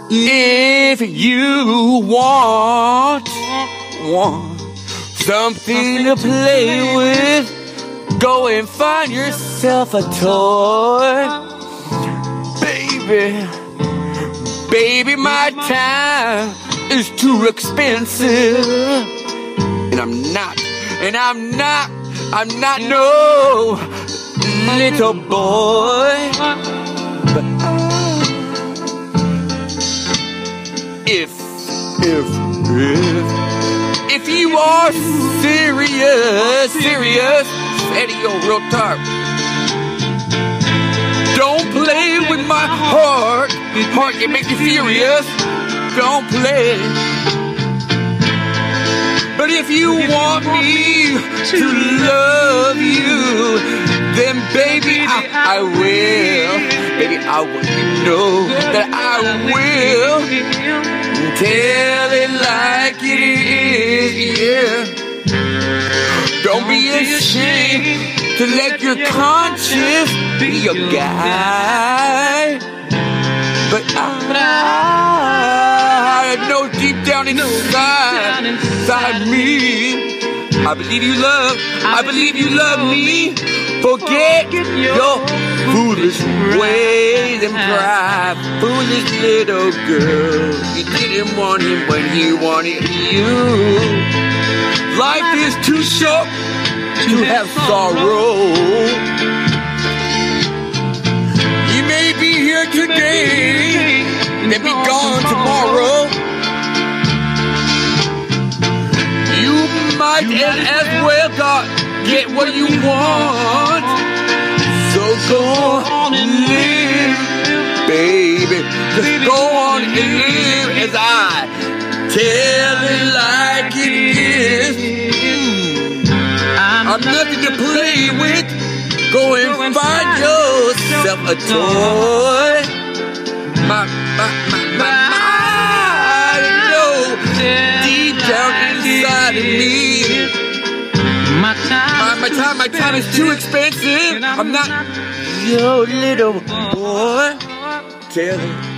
If you want something to play with, go and find yourself a toy. Baby, my time is too expensive. And I'm not no little boy. But if you are serious, Eddie, yo, real talk. Don't play with my heart. Heart can make you furious. Don't play. But if you want me to love you, then baby, I will. Baby, I will. You know that I will. Tell it like it is, yeah. Don't be ashamed to let your conscience be your guide. But I know deep down inside me, I believe you love me. Forget your foolish ways and pride. Foolish little girl, you didn't want him when he wanted you. Life is too short to have sorrow. You may be here today and be gone tomorrow. You might as well get what you want. So go on and live, baby. Just go on and live as I tell it like it is. I'm nothing to play with. Go and find yourself a toy. My, I know deep down inside of me, my time is too expensive. I'm not your little boy. Tell it.